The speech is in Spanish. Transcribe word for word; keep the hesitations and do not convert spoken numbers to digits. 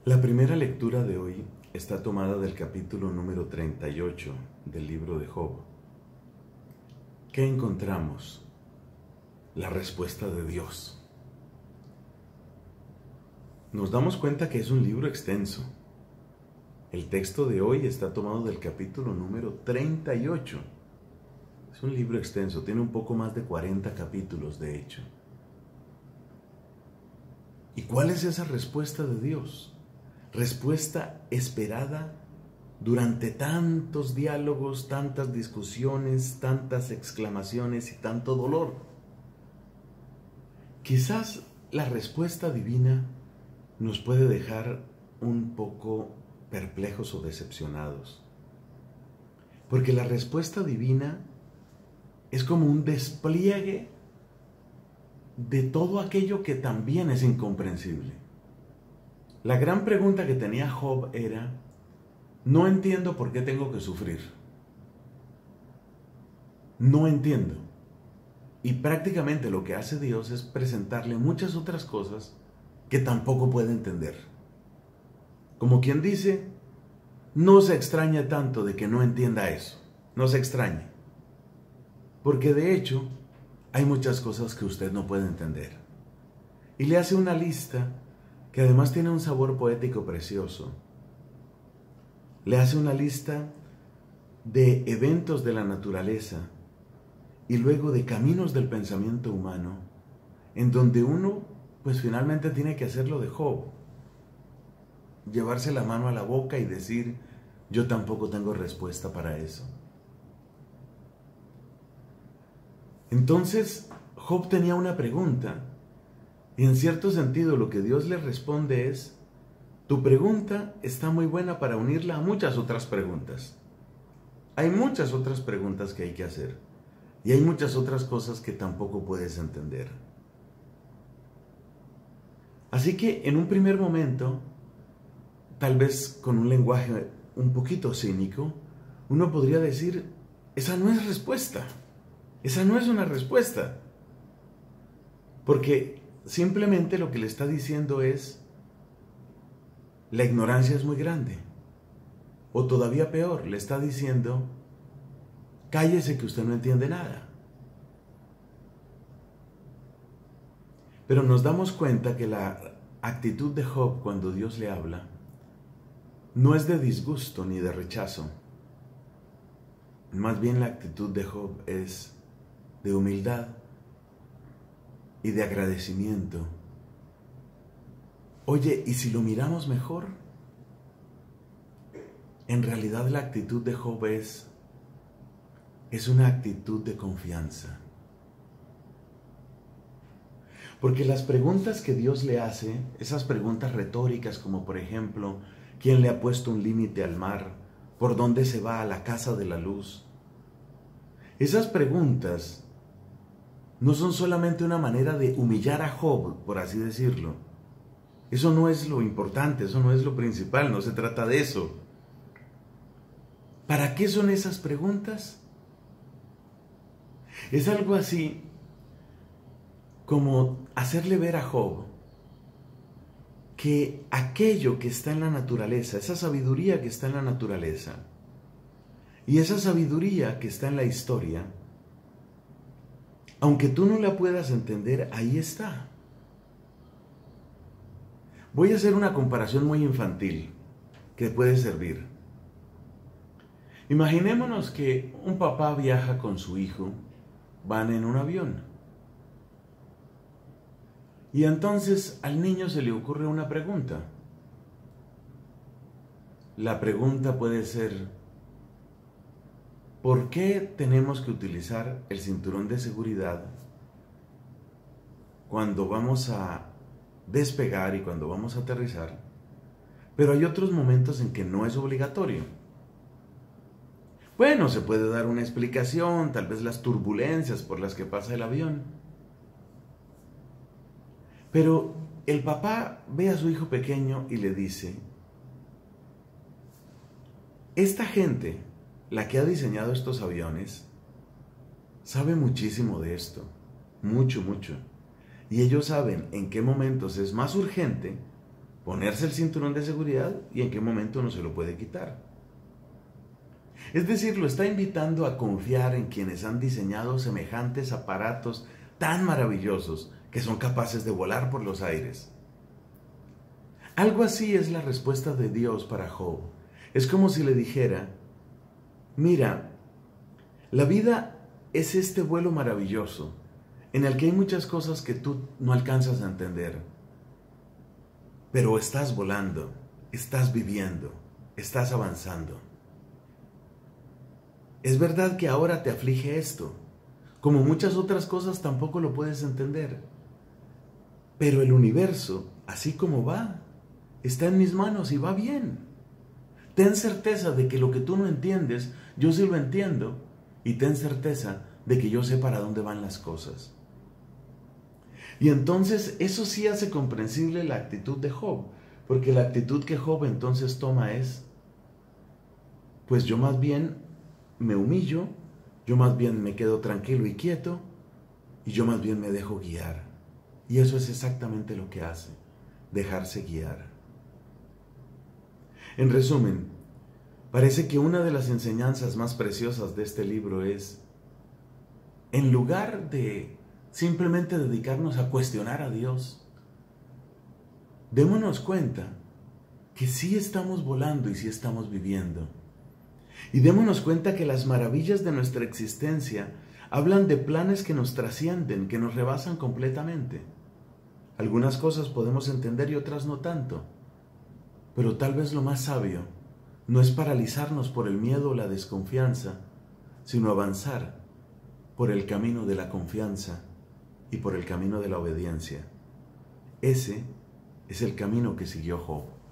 La primera lectura de hoy está tomada del capítulo número treinta y ocho del libro de Job. ¿Qué encontramos? La respuesta de Dios. Nos damos cuenta que es un libro extenso. El texto de hoy está tomado del capítulo número treinta y ocho. Es un libro extenso, tiene un poco más de cuarenta capítulos, de hecho. ¿Y cuál es esa respuesta de Dios? Respuesta esperada durante tantos diálogos, tantas discusiones, tantas exclamaciones y tanto dolor. Quizás la respuesta divina nos puede dejar un poco perplejos o decepcionados. Porque la respuesta divina es como un despliegue de todo aquello que también es incomprensible. La gran pregunta que tenía Job era: no entiendo por qué tengo que sufrir. No entiendo. Y prácticamente lo que hace Dios es presentarle muchas otras cosas que tampoco puede entender. Como quien dice, no se extrañe tanto de que no entienda eso. No se extrañe. Porque de hecho, hay muchas cosas que usted no puede entender. Y le hace una lista que además tiene un sabor poético precioso. Le hace una lista de eventos de la naturaleza y luego de caminos del pensamiento humano, en donde uno, pues finalmente tiene que hacer lo de Job. Llevarse la mano a la boca y decir: yo tampoco tengo respuesta para eso. Entonces, Job tenía una pregunta. Y en cierto sentido lo que Dios le responde es: tu pregunta está muy buena para unirla a muchas otras preguntas. Hay muchas otras preguntas que hay que hacer. Y hay muchas otras cosas que tampoco puedes entender. Así que en un primer momento, tal vez con un lenguaje un poquito cínico, uno podría decir: esa no es respuesta. Esa no es una respuesta. Porque simplemente lo que le está diciendo es: la ignorancia es muy grande. O todavía peor, le está diciendo: cállese que usted no entiende nada. Pero nos damos cuenta que la actitud de Job cuando Dios le habla no es de disgusto ni de rechazo. Más bien la actitud de Job es de humildad y de agradecimiento. Oye, ¿y si lo miramos mejor? En realidad la actitud de Job es, es una actitud de confianza. Porque las preguntas que Dios le hace, esas preguntas retóricas como por ejemplo: ¿quién le ha puesto un límite al mar? ¿Por dónde se va a la casa de la luz? Esas preguntas no son solamente una manera de humillar a Job, por así decirlo. Eso no es lo importante, eso no es lo principal, no se trata de eso. ¿Para qué son esas preguntas? Es algo así como hacerle ver a Job que aquello que está en la naturaleza, esa sabiduría que está en la naturaleza y esa sabiduría que está en la historia, aunque tú no la puedas entender, ahí está. Voy a hacer una comparación muy infantil que puede servir. Imaginémonos que un papá viaja con su hijo, van en un avión. Y entonces al niño se le ocurre una pregunta. La pregunta puede ser: ¿por qué tenemos que utilizar el cinturón de seguridad cuando vamos a despegar y cuando vamos a aterrizar? Pero hay otros momentos en que no es obligatorio. Bueno, se puede dar una explicación, tal vez las turbulencias por las que pasa el avión. Pero el papá ve a su hijo pequeño y le dice: esta gente, la que ha diseñado estos aviones, sabe muchísimo de esto, mucho, mucho. Y ellos saben en qué momentos es más urgente ponerse el cinturón de seguridad y en qué momento no se lo puede quitar. Es decir, lo está invitando a confiar en quienes han diseñado semejantes aparatos tan maravillosos que son capaces de volar por los aires. Algo así es la respuesta de Dios para Job. Es como si le dijera, mira, la vida es este vuelo maravilloso en el que hay muchas cosas que tú no alcanzas a entender, pero estás volando, estás viviendo, estás avanzando. Es verdad que ahora te aflige esto, como muchas otras cosas tampoco lo puedes entender, pero el universo, así como va, está en mis manos y va bien. Ten certeza de que lo que tú no entiendes, yo sí lo entiendo, y ten certeza de que yo sé para dónde van las cosas. Y entonces eso sí hace comprensible la actitud de Job, porque la actitud que Job entonces toma es, pues yo más bien me humillo, yo más bien me quedo tranquilo y quieto, y yo más bien me dejo guiar. Y eso es exactamente lo que hace, dejarse guiar. En resumen, parece que una de las enseñanzas más preciosas de este libro es, en lugar de simplemente dedicarnos a cuestionar a Dios, démonos cuenta que sí estamos volando y sí estamos viviendo. Y démonos cuenta que las maravillas de nuestra existencia hablan de planes que nos trascienden, que nos rebasan completamente. Algunas cosas podemos entender y otras no tanto. Pero tal vez lo más sabio no es paralizarnos por el miedo o la desconfianza, sino avanzar por el camino de la confianza y por el camino de la obediencia. Ese es el camino que siguió Job.